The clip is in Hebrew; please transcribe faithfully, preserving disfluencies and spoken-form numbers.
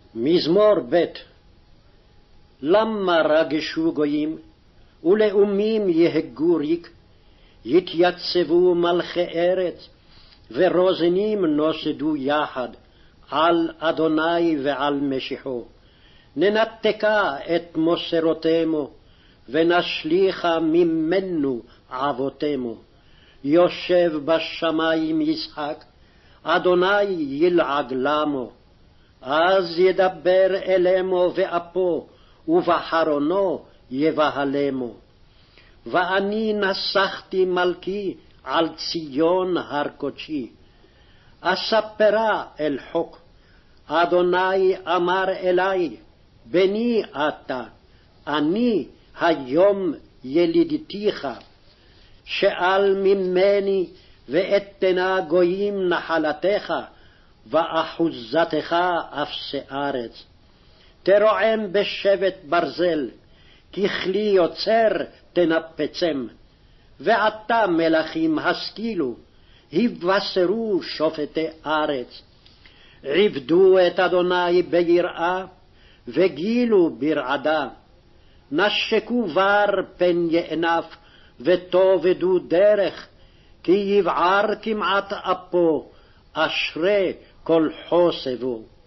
מזמור ב'. למה רגשו גויים, ולאומים יהגו ריק, יתייצבו מלכי ארץ, ורוזנים נוסדו יחד, על אדוני ועל משיחו. ננתקה את מוסרותמו, ונשליכה ממנו עבותמו. יושב בשמים ישחק, אדוני ילעג למו. אז ידבר אלמו ואפו, ובחרונו יבהלמו. ואני נסחתי מלכי על ציון הר קודשי. אספרה אל חוק, אדוני אמר אלי, בני אתה, אני היום ילידתיך. שאל ממני ואתנה גויים נחלתך, ואחוזתך אפסי ארץ. תרועם בשבט ברזל, ככלי יוצר תנפצם. ועתה מלכים השכילו, הבשרו שופטי ארץ. עבדו את אדוני ביראה, וגילו ברעדה. נשקו בר פן יענף, ותובדו דרך, כי יבער כמעט אפו, אשרי כל חוסבו.